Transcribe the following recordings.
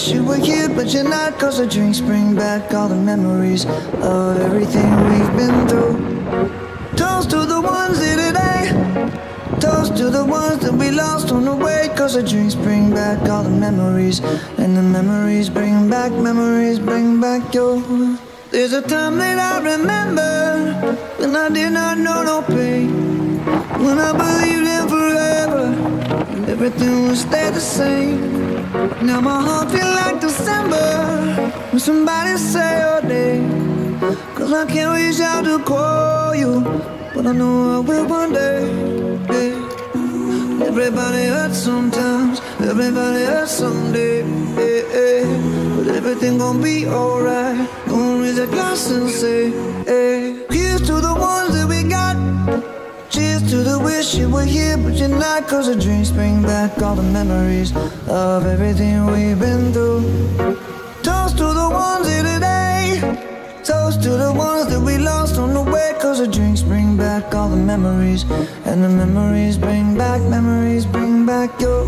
wish you were here, but you're not. Cause the drinks bring back all the memories of everything we've been through. Toast to the ones here today. Toast to the ones that we lost on the way. Cause the drinks bring back all the memories, and the memories bring back your. There's a time that I remember when I did not know no pain, when I believed in forever and everything would stay the same. Now my heart feel like December when somebody say your name. Cause I can't reach out to call you, but I know I will one day, yeah. Everybody hurts sometimes, everybody hurts someday, yeah, yeah. But everything gon' be alright. Gonna raise a glass and say, hey. Here's to the ones that we got. Cheers to the wish you were here, but you're not. Cause the drinks bring back all the memories of everything we've been through. Toast to the ones here today. Toast to the ones that we lost on the way. Cause the drinks bring back all the memories, and the memories bring back your.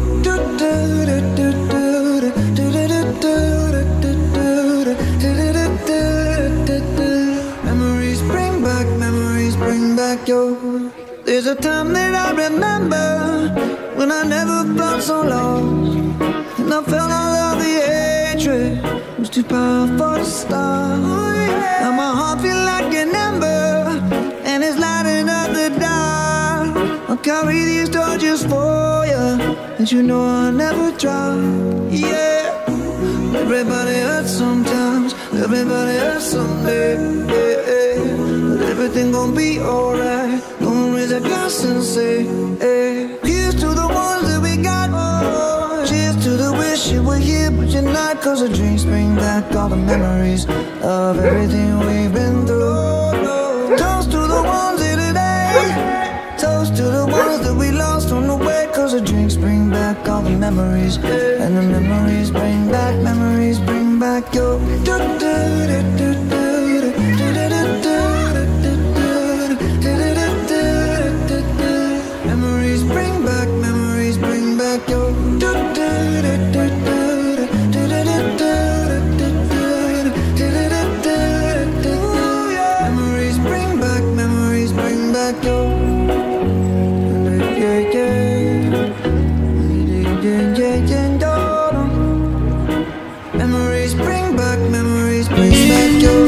Memories bring back your. There's a time that I remember when I never felt so lost, and I felt all of the hatred was too powerful to stop. Now my heart feel like an ember, and it's lighting up the dark. I'll carry these torches for you, and you know I'll never drop. Yeah. Everybody hurts sometimes, everybody hurts someday, yeah, yeah. But everything gon' be alright. Gonna raise a glass and say, hey. Here's to the ones that we got. Cheers to the wish you were here, but you're not. Cause the drinks bring back all the memories of everything we've been through. Toast to the ones here today. Toast to the ones that we lost on the way. Cause the drinks bring back all the memories, and the memories bring back your. Memories bring back your. Memories bring back your. Memories bring back your.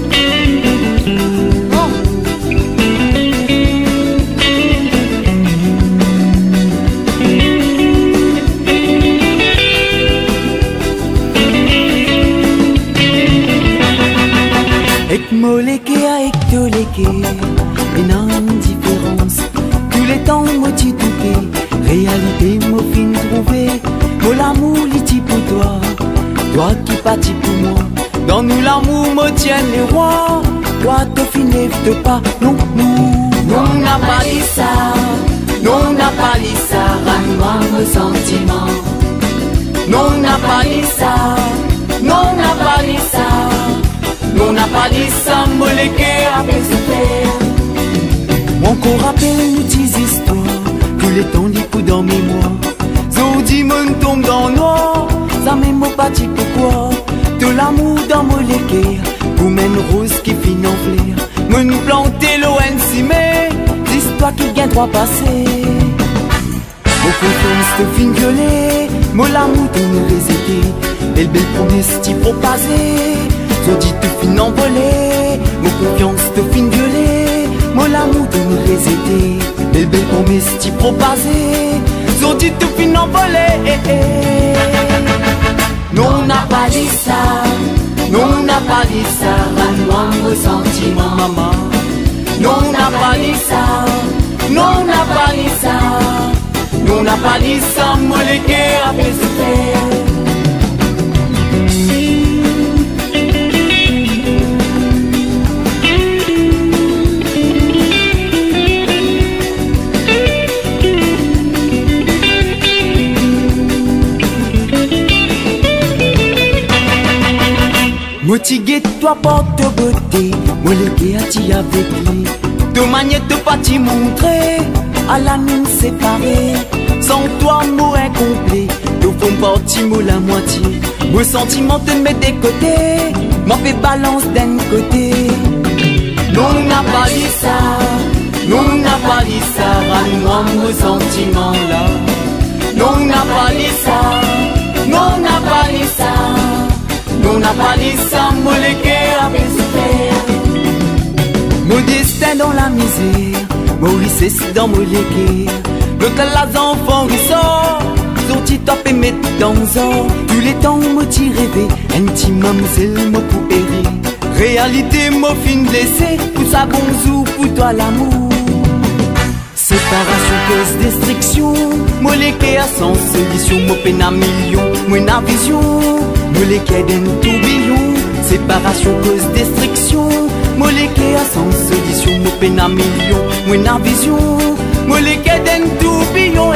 Ek moleke a ek toleke, une indifférence. Tous les temps moi t'y touqué, réalité moi fin trouvé. Moi l'amour l'iti pour toi, toi qui partis pour moi. Dans nous l'amour me tient les rois. Toi te fin lève pas, non, nous. Non n'a pas dit ça, non n'a pas dit ça, rends-moi mon sentiment. Non n'a pas dit ça, non n'a pas dit ça, non n'a pas dit ça, moleke après se faire. Mon corps rappelle une petite histoire, tous les temps les coups dans mémoire. Zodi me tombe dans noir, ça m'aime pas dit pourquoi. De l'amour dans moleke, ou même rose qui finit en fleur. Me nous planter l'ONC, mais l'histoire qui vient droit passer. Mon confiance te fin violet, mon l'amour te nous résété. Belle belle promesse t'y propaser, Zodi te fin envolé. Mon confiance te fin violet, mon l'amour te nous résété. Belle belle promesse t'y propaser, Zodi te fin envolé. Non n'a pas dit ça, non n'a pas dit ça, rends-moi mon sentiment, maman. Non n'a pas dit ça, non n'a pas dit ça, non n'a pas dit ça, moleke après se faire. Motivé toi porte beauté, moleke a t'y avec lui. De manière de pas t'y montrer, à la mine séparée. Sans toi, mot incomplet, de fond parti, mot la moitié. Mon sentiment te met des côtés, m'en fait balance d'un côté. Non n'a pas dit ça, non n'a pas dit ça, rends-moi mon sentiment là. Non n'a pas dit ça, non n'a pas dit ça, non n'a pas dit ça, mon légué a mon destin dans la misère, Maurice dans mon légué. Le cas les enfants qui sort, sorti top et mettre dans un. Tous les temps où me t'y rêvé, intimement c'est me pour errer. Réalité m'a fin blessé, pour ça bonjour pour toi l'amour. Séparation cause destruction, moi les quais à sans solution, moi peine à million, moi na vision, moi les quais d'un tourbillon. Séparation cause destruction, moi les quais à sans solution, moi peine à million, moi na vision, moi les quais d'un tourbillon.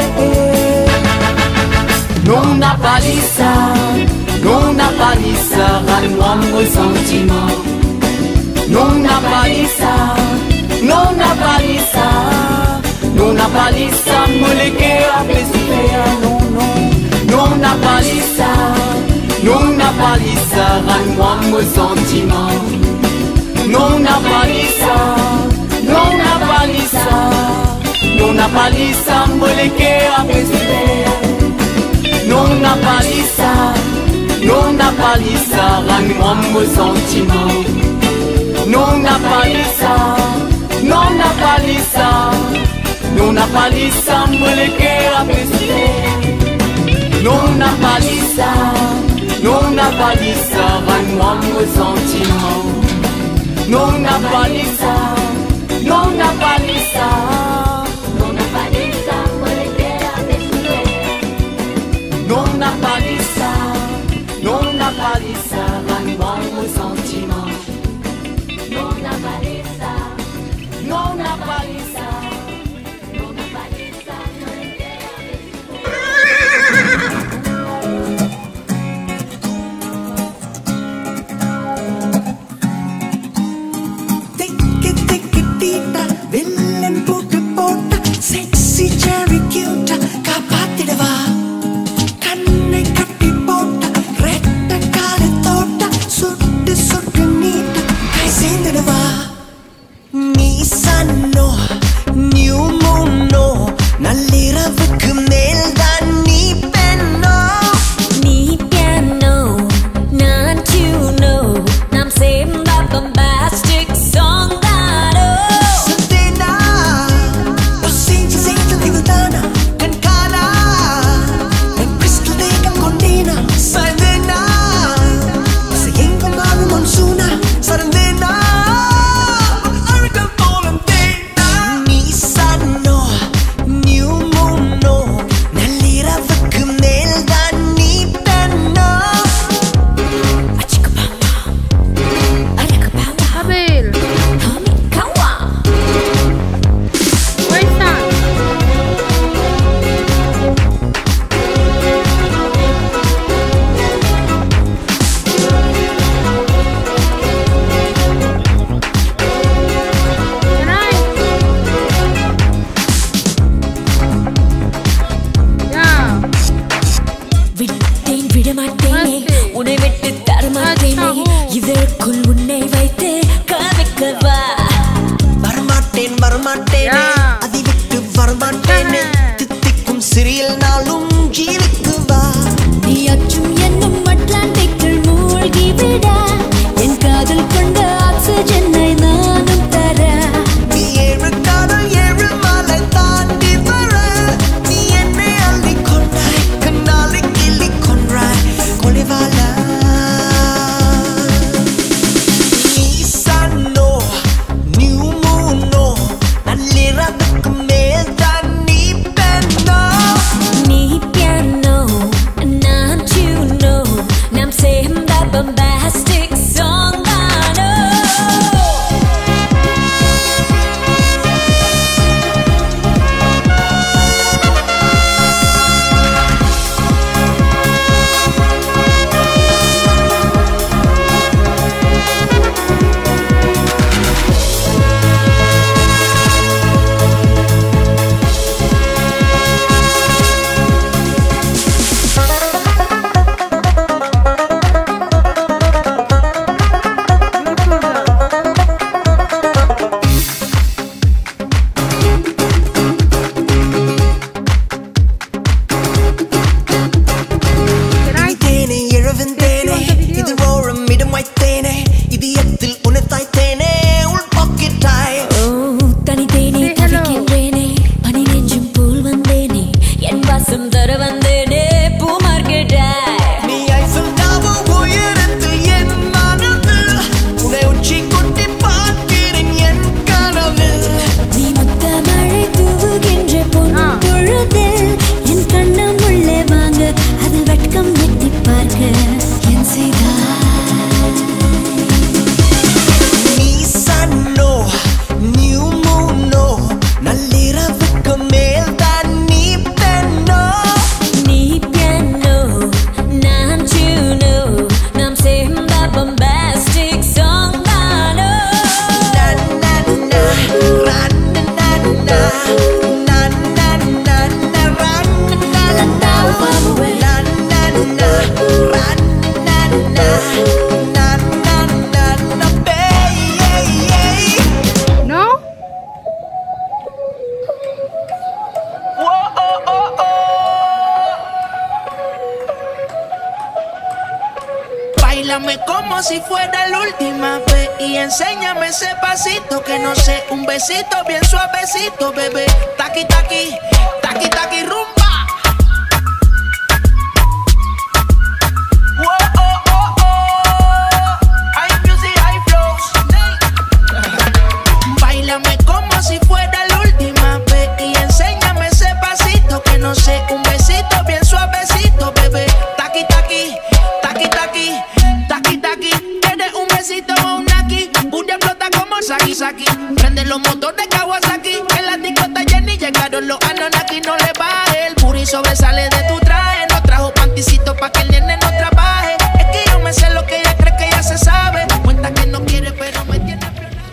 Non n'a pas dit ça, non n'a pas dit ça, rends-moi mon sentiment. Non n'a pas dit ça, non n'a pas dit ça, non n'a pas dit ça, mon légué a non, non. Non n'a pas dit ça, non n'a pas dit ça, rends-moi mon sentiment. Non n'a pas dit ça, non n'a pas dit ça, non n'a pas dit ça, mon légué a non n'a pas dit ça, non n'a pas dit ça, rends-moi mon sentiment. Non n'a pas dit ça, non n'a pas dit ça, non n'a pas dit ça, mon légué a non n'a pas dit ça, non n'a pas dit ça, rends-moi mon sentiment. Non n'a pas dit ça, non n'a pas dit ça, non n'a pas dit ça, mon légué a non n'a pas dit ça, non n'a pas dit ça, rends-moi mon sentiment. Non n'a pas dit ça, non n'a pas dit ça, non n'a pas dit ça, mon légué villain put pota, sexy cherry cute, kapatidava. Kanne katti pota, retta kale tota, suddu suddu nita, kai sendava. Ni sanno, new moon no, nalliravukku meldan ni penno. Ni piano, not you know, nam semba bombastic song that oh. Santena, o sinci senza divultana, cancana, e crystal de condina. Sarandena, se incontrano monsuna, sarandena. Ni sanno, new moon no, nalliravukku meldan ni penno. Achikapapa, arakapapa, Habil, hamikawa. where's that? Can I? Yeah. விட்டேன் விடமாட்டேனே, உன்னை விட்டு தரமாட்டேனே, இதற்குள் உன்னை வைத்து கவிக்கவா. வரமாட்டேன் வரமாட்டேனே, Yeah. அதை விட்டு வரமாட்டேனே, தித்திக்கும் சிறியல் நாளும் ஜீவிக்கு வா. நீ அச்சும் என்னும் அட்லாண்டிக்கில் மூழ்கி விட, என் காதல் கொண்ட ஆக்சிஜனை நானும் தர. நீ ஏழு காதல் ஏழு மலை தாண்டி வர, நீ என்னை அள்ளி கொண்டாய், கண்ணாலை கிள்ளி கொன்றாய், கொலைவாள. நீ சன்னோ, நியூ மூனோ, நள்ளிரவுக்கு மேல் தான் நீ Báilame como si fuera la última vez y enséñame ese pasito que no sé, un besito bien suavecito, bebé. Taki, taki, taki, taki, rumba. Báilame como si fuera la última vez y enséñame ese pasito que no sé, un besito bien suavecito, bebé. Taki, taki, taki, taki, taki, taki. ¿Quieres un besito o un aquí? Una flota como Saki, Saki. Prende los motores Kawasaki. En la discota Jenny llegaron los Anonaki. No le baje, el puri sobresale de tu traje. No trajo panticito pa' que el nene no trabaje. Es que yo me sé lo que ella cree que ya se sabe. Cuenta que no quiere pero me tiene.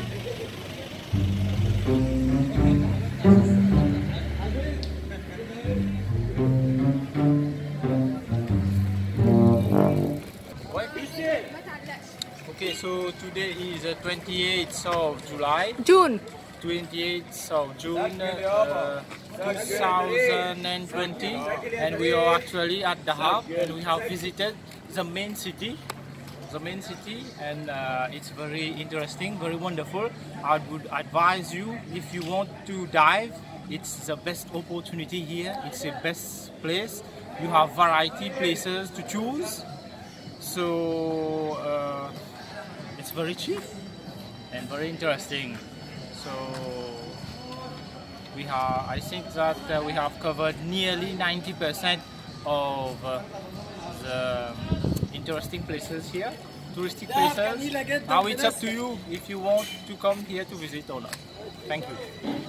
Okay, so today is the 28th of July. June. 28th of June 2020, and we are actually at Dahab, and we have visited the main city, and it's very interesting, very wonderful. I would advise you, if you want to dive, it's the best opportunity here. It's the best place. You have variety places to choose, so it's very cheap and very interesting. So we have, I think that we have covered nearly 90% of the interesting places here, touristic places. Now it's up to you if you want to come here to visit or not. Thank you.